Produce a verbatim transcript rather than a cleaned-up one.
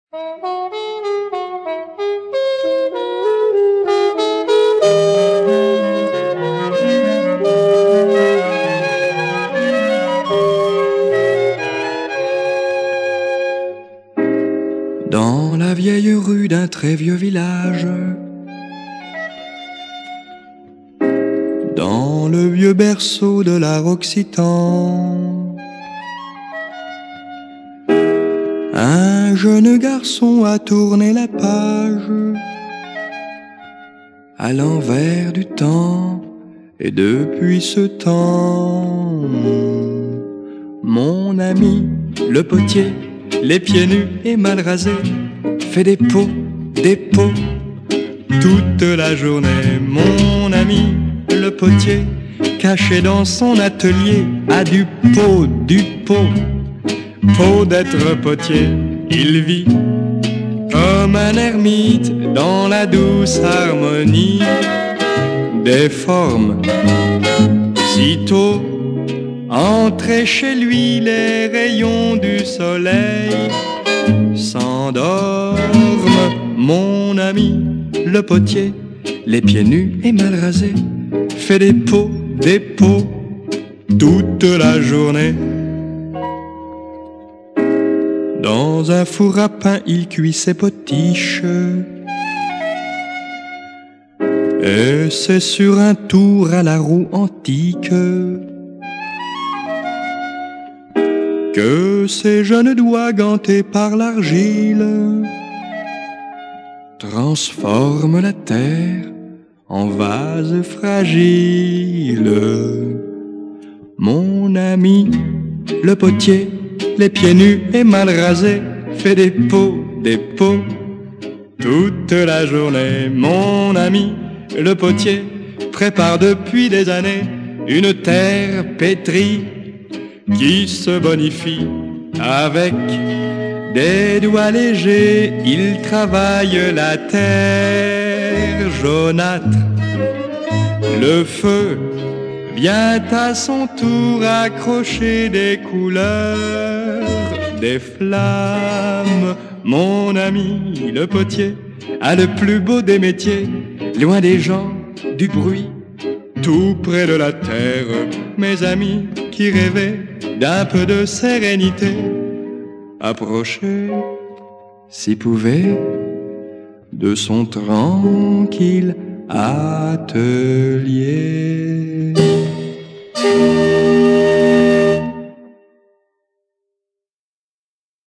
Dans la vieille rue d'un très vieux village, dans le vieux berceau de l'art occitan, un jeune garçon a tourné la page à l'envers du temps, et depuis ce temps, mon ami le potier, les pieds nus et mal rasés, fait des pots, des pots, toute la journée. Mon ami le potier, caché dans son atelier, a du pot, du pot, pot d'être potier. Il vit comme un ermite dans la douce harmonie des formes. Sitôt entré chez lui, les rayons du soleil s'endorment. Mon ami le potier, les pieds nus et mal rasés, fait des pots, des pots, toute la journée. Dans un four à pain, il cuit ses potiches, et c'est sur un tour à la roue antique que ses jeunes doigts gantés par l'argile transforment la terre en vase fragile. Mon ami le potier, les pieds nus et mal rasés, fait des pots, des pots, toute la journée. Mon ami le potier prépare depuis des années une terre pétrie qui se bonifie avec des doigts légers. Il travaille la terre jaunâtre. Le feu vient à son tour accrocher des couleurs, des flammes. Mon ami le potier a le plus beau des métiers, loin des gens, du bruit, tout près de la terre. Mes amis qui rêvaient d'un peu de sérénité, approchaient, s'y pouvaient, de son tranquille atelier.